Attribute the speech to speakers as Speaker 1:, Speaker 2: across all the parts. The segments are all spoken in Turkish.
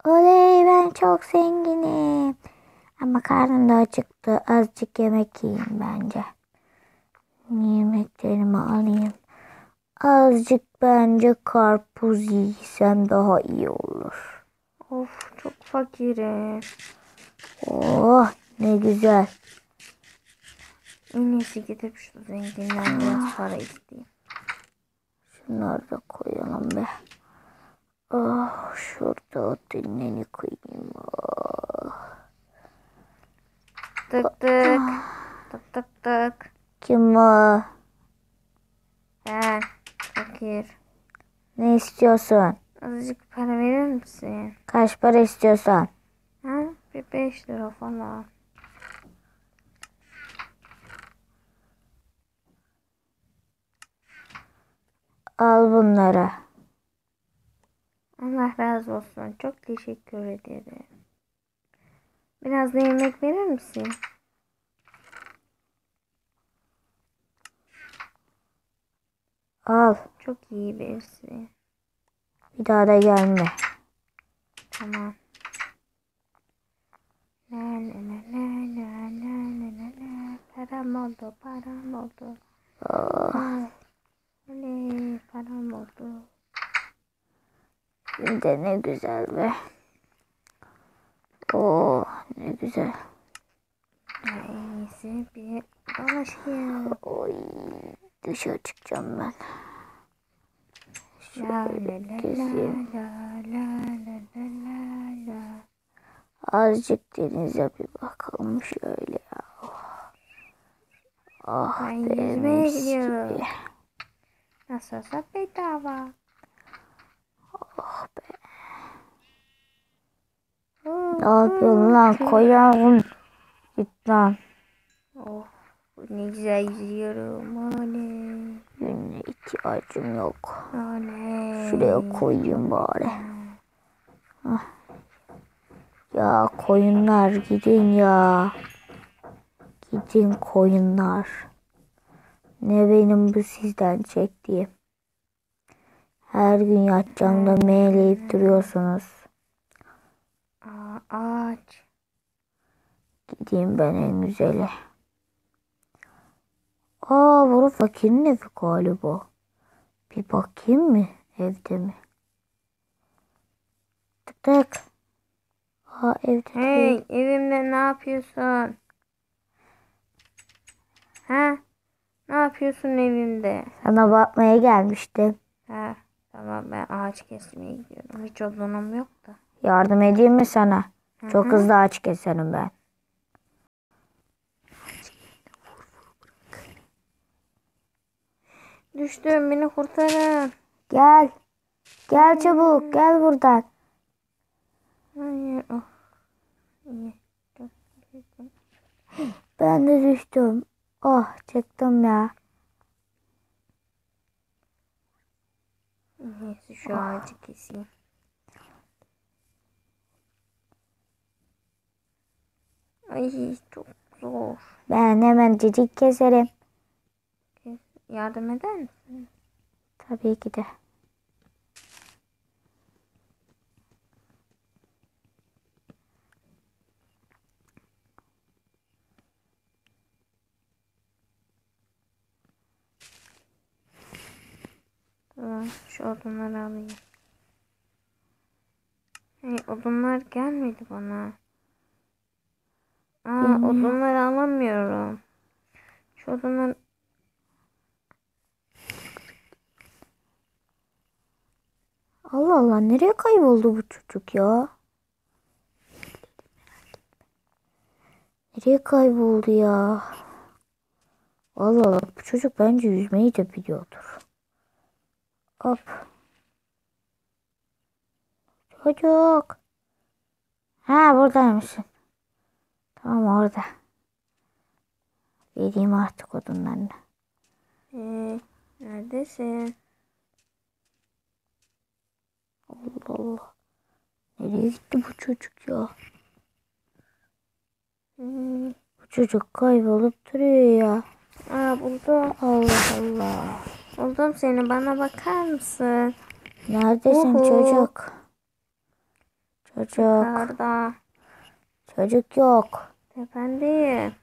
Speaker 1: Oley, ben çok zenginim. Ama karnım da acıktı. Azıcık yemek yiyeyim bence. Yemeklerimi alayım. Azıcık bence karpuz yiysem daha iyi olur.
Speaker 2: Of, çok fakirim.
Speaker 1: Oh, ne güzel.
Speaker 2: En iyisi gidip şu zenginden biraz para isteyeyim.
Speaker 1: Şunları da koyalım be. Oh, şurada dinleni koyayım. Oh.
Speaker 2: Tık tık. Tık tık tık.
Speaker 1: Kim o?
Speaker 2: Ben fakir.
Speaker 1: Ne istiyorsun?
Speaker 2: Azıcık para verir misin?
Speaker 1: Kaç para istiyorsan?
Speaker 2: Ha? Bir 5 lira falan.
Speaker 1: Al bunları.
Speaker 2: Allah razı olsun. Çok teşekkür ederim. Biraz da yemek verir misin?
Speaker 1: Al.
Speaker 2: Çok iyi birisi.
Speaker 1: Bir daha da gelme.
Speaker 2: Tamam. La la la la la la la la la. Param oldu, param oldu.
Speaker 1: Oh,
Speaker 2: Oley, param oldu.
Speaker 1: şimdi ne güzel be. Oh, ne güzel.
Speaker 2: En iyisi bir dolaşayım.
Speaker 1: Oy, dışarı çıkacağım ben.
Speaker 2: La la
Speaker 1: Şöyle
Speaker 2: la la
Speaker 1: gezeyim.
Speaker 2: la la la la la la.
Speaker 1: Azıcık denize bir bakalım şöyle ya. Oh
Speaker 2: Ben
Speaker 1: be,
Speaker 2: yüzmeye
Speaker 1: mis
Speaker 2: gidiyorum.
Speaker 1: gibi.
Speaker 2: Nasıl olsa bedava.
Speaker 1: Oh be. Ne yapıyorsun lan? Koyalım. Git lan.
Speaker 2: Oh, ne güzel yüzüyorum. Oley.
Speaker 1: Günlüğe ihtiyacım yok.
Speaker 2: Oley.
Speaker 1: Şuraya koyayım bari. Hah. Ya koyunlar gidin ya. Gidin koyunlar. Ne benim bu sizden çektiğim. Her gün yatacağımda meğleyip duruyorsunuz.
Speaker 2: Ağaç.
Speaker 1: Gideyim ben en güzeli. Aa, bu fakirin evi galiba. Bir bakayım mı evde mi? Tık tık. Aa, evde değil.
Speaker 2: Hey, evimde ne yapıyorsun? Ha? Ne yapıyorsun evimde?
Speaker 1: Sana bakmaya gelmiştim.
Speaker 2: Ha, tamam, ben ağaç kesmeye gidiyorum. Hiç odunum yok da.
Speaker 1: Yardım edeyim mi sana? Çok
Speaker 2: Hı.
Speaker 1: hızlı ağaç keserim ben.
Speaker 2: Düştüm, beni kurtarın.
Speaker 1: Gel. Gel çabuk. Gel buradan.
Speaker 2: Hayır. Oh. İyi. Çok teşekkür.
Speaker 1: Ben de düştüm. Oh, çıktım ya.
Speaker 2: Neyse, şu ağacı keseyim. Ay, çok zor.
Speaker 1: Ben hemen cicik keserim.
Speaker 2: Yardım eder misin?
Speaker 1: Tabii ki de.
Speaker 2: Tamam, şu odunları alayım. Hey, odunlar gelmedi bana. Odunları alamıyorum. Şu odunlar...
Speaker 1: Allah Allah, nereye kayboldu bu çocuk ya? Nereye kayboldu ya? Allah Allah, bu çocuk bence yüzmeyi de biliyordur. Hop. Çocuk. Ha, buradaymışsın. Tamam, orada. Vereyim artık odunlarını.
Speaker 2: Neredesin?
Speaker 1: Allah Allah. Nereye gitti bu çocuk ya? Bu çocuk kaybolup duruyor ya.
Speaker 2: Buldum.
Speaker 1: Allah Allah.
Speaker 2: Buldum seni. Bana bakar mısın?
Speaker 1: Neredesin
Speaker 2: Uhu.
Speaker 1: çocuk? Çocuk.
Speaker 2: Yukarıda.
Speaker 1: Çocuk yok.
Speaker 2: Tependeyim.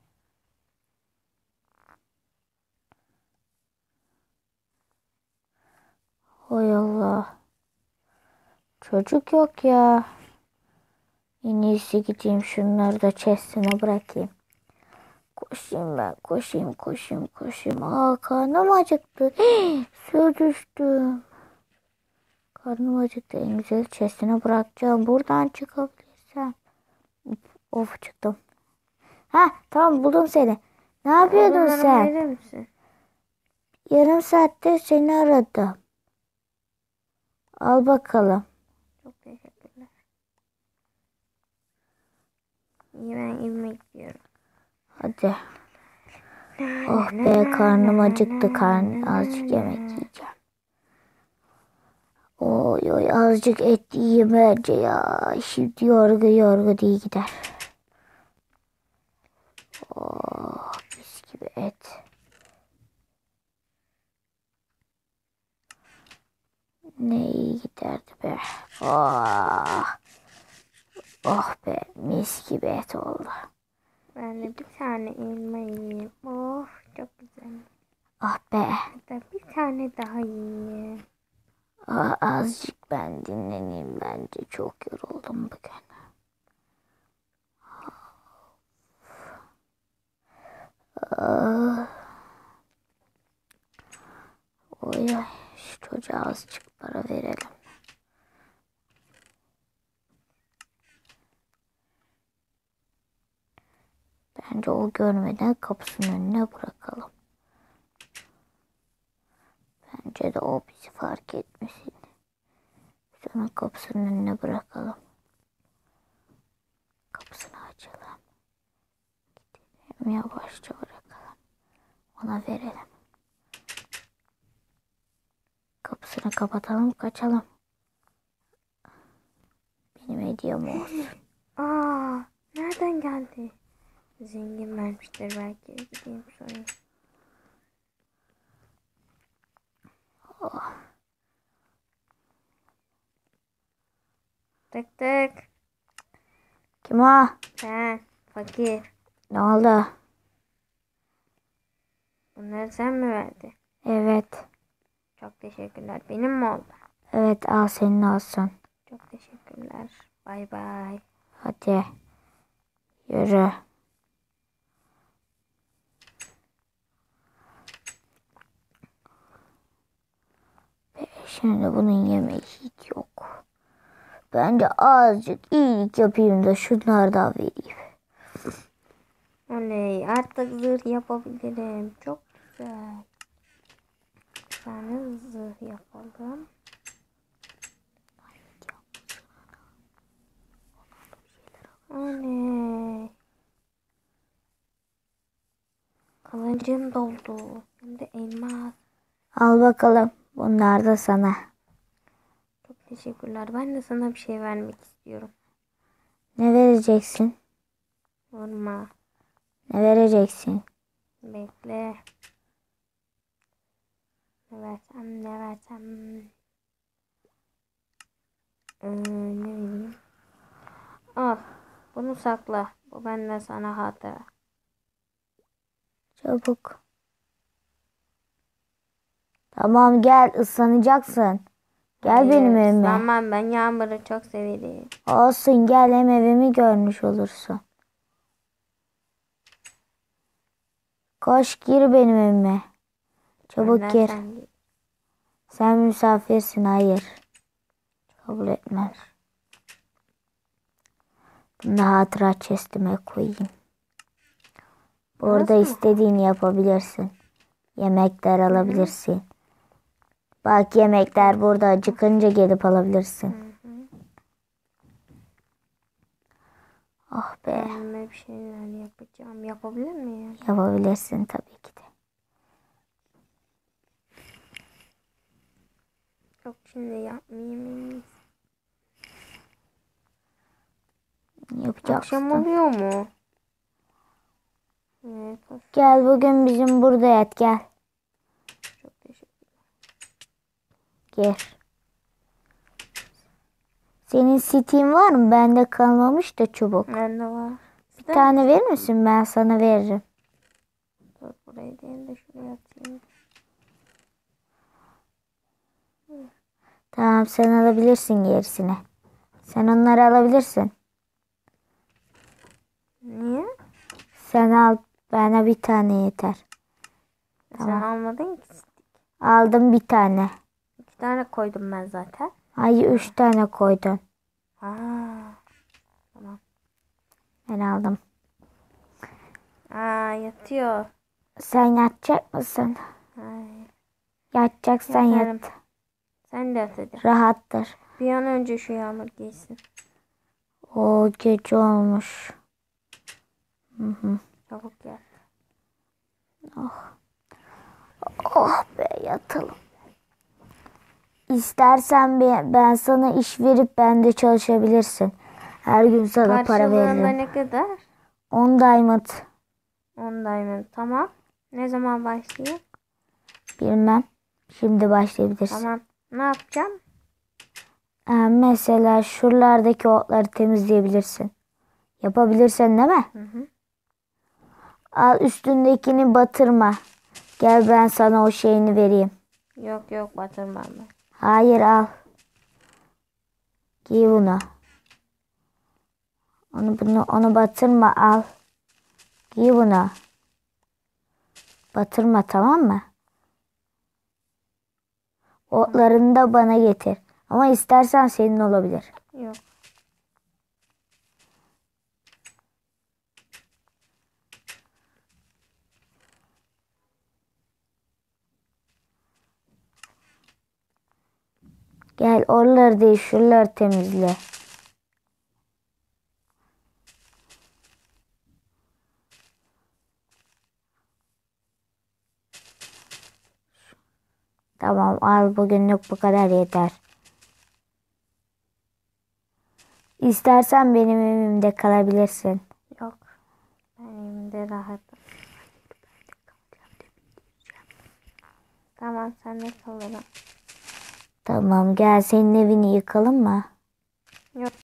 Speaker 1: Hay Allah. Çocuk yok ya. En iyisi gideyim şunları da chest'ine bırakayım. Koşayım ben. Koşayım. Aa, karnım acıktı. Su düştüm. Karnım acıktı. En güzel chest'ine bırakacağım. Buradan çıkabilirsem. Of, çıktım. Ha, tamam, buldum seni. Ne yapıyordun
Speaker 2: Odunlarımı
Speaker 1: sen?
Speaker 2: verir misin?
Speaker 1: Yarım saattir seni aradım. Al bakalım.
Speaker 2: Çok teşekkürler. İyi, ben inmek istiyorum.
Speaker 1: Hadi. Oh be, karnım acıktı. Azıcık yemek yiyeceğim. Oy oy, azıcık et yiyeyim bence ya. Şimdi yorgu diye gider. Oh, mis gibi et. Ne iyi giderdi be. Oh, oh be, mis gibi et oldu.
Speaker 2: Ben de bir tane elma yiyeyim. Oh, çok güzel.
Speaker 1: Ah be.
Speaker 2: Hatta bir tane daha yiyeyim.
Speaker 1: Ah, azıcık ben dinleneyim bence. Çok yoruldum bugün. Ah. Oy oy, şu çocuğa azıcık para verelim. Bence o görmeden kapısının önüne bırakalım. Bence de o bizi fark etmesin. Sonra kapısının önüne bırakalım. Kapısını açalım. Gidelim, yavaşça bırakalım. Ona verelim. Kapısını kapatalım, kaçalım. Benim hediyem olsun.
Speaker 2: Aa, nereden geldi? Zengin vermiştir belki. Gideyim sorayım.
Speaker 1: Oh.
Speaker 2: Tık tık.
Speaker 1: Kim o?
Speaker 2: Sen fakir.
Speaker 1: Ne oldu?
Speaker 2: Bunları sen mi verdin?
Speaker 1: Evet.
Speaker 2: Çok teşekkürler. Benim mi oldu?
Speaker 1: Evet, al, senin olsun.
Speaker 2: Çok teşekkürler. Bay bay.
Speaker 1: Hadi. Yürü. Şimdi bunun yemeği hiç yok. Bence azıcık iyilik yapayım da şunlardan vereyim.
Speaker 2: Oley, artık zırh yapabilirim. Çok güzel. Bir tane zırh yapalım. Oley. Kılıncım doldu. Hem de elmas.
Speaker 1: Al bakalım. Bunlar da sana.
Speaker 2: Çok teşekkürler. Ben de sana bir şey vermek istiyorum.
Speaker 1: Ne vereceksin?
Speaker 2: Vurma.
Speaker 1: Ne vereceksin?
Speaker 2: Bekle. Ne versem. Ne vereyim? Al. Bunu sakla. Bu benden sana hatıra.
Speaker 1: Çabuk. Tamam, gel, ıslanacaksın. Gel benim evime.
Speaker 2: Tamam, ben yağmuru çok severim.
Speaker 1: Olsun, gel, hem evimi görmüş olursun. Koş, gir benim evime. Çabuk
Speaker 2: Benden
Speaker 1: gir.
Speaker 2: sen git.
Speaker 1: Sen misafirsin, hayır. Kabul etmem. Bunu da hatıra chest'ime koyayım. Burada
Speaker 2: Nasıl?
Speaker 1: istediğini yapabilirsin. Yemekler alabilirsin. Bak, yemekler burada, acıkınca gelip alabilirsin. Oh be.
Speaker 2: Kendime bir şeyler yapacağım. Yapabilir miyim?
Speaker 1: Yapabilirsin tabii ki de.
Speaker 2: Yok, şimdi yapmayayım en iyisi.
Speaker 1: Yapacaksın.
Speaker 2: Akşam oluyor mu? Evet.
Speaker 1: Gel, bugün bizim burada yat, gel.
Speaker 2: Çok teşekkür
Speaker 1: Gir. Senin Steam var mı? Bende kalmamış da çubuk.
Speaker 2: Bende var.
Speaker 1: Bir tane verir misin? Ben sana veririm.
Speaker 2: Dur burayı değil de şuraya atayım.
Speaker 1: Tamam, sen alabilirsin gerisini. Sen onları alabilirsin.
Speaker 2: Niye?
Speaker 1: Sen al. Bana bir tane yeter.
Speaker 2: Sen almadın ki.
Speaker 1: Aldım bir tane.
Speaker 2: 2 tane koydum ben zaten.
Speaker 1: Hayır, 3 tane koydun.
Speaker 2: Aa,
Speaker 1: Ben aldım.
Speaker 2: yatıyor.
Speaker 1: Sen yatacak mısın?
Speaker 2: Ay,
Speaker 1: Yatacaksan
Speaker 2: yatarım.
Speaker 1: yat.
Speaker 2: Sen de yat hadi.
Speaker 1: Rahattır.
Speaker 2: Bir an önce şu yağmur giysin.
Speaker 1: O gece olmuş.
Speaker 2: Çabuk yat.
Speaker 1: Oh be, yatalım. İstersen ben sana iş verip bende çalışabilirsin. Her gün sana para
Speaker 2: Karşılığında
Speaker 1: veririm.
Speaker 2: ne kadar?
Speaker 1: 10 diamond.
Speaker 2: 10 diamond. Tamam. Ne zaman başlayayım?
Speaker 1: Bilmem. Şimdi başlayabilirsin.
Speaker 2: Tamam. Ne yapacağım?
Speaker 1: Mesela şuralardaki otları temizleyebilirsin. Yapabilirsen değil mi?
Speaker 2: Hı.
Speaker 1: Al, üstündekini batırma. Gel, ben sana o şeyini vereyim.
Speaker 2: Yok batırmam ben.
Speaker 1: Hayır, al. Giy bunu. Onu batırma, al. Giy bunu. Batırma, tamam mı? Otlarını da bana getir. Ama istersen senin olabilir.
Speaker 2: Yok.
Speaker 1: Gel, oraları değil, şuraları temizle. Tamam, al, bugünlük bu kadar yeter. İstersen benim evimde kalabilirsin.
Speaker 2: Yok. Ben evimde rahatım. Tamam sen de kalırım.
Speaker 1: Tamam, gel, senin evini yıkalım mı?
Speaker 2: Yok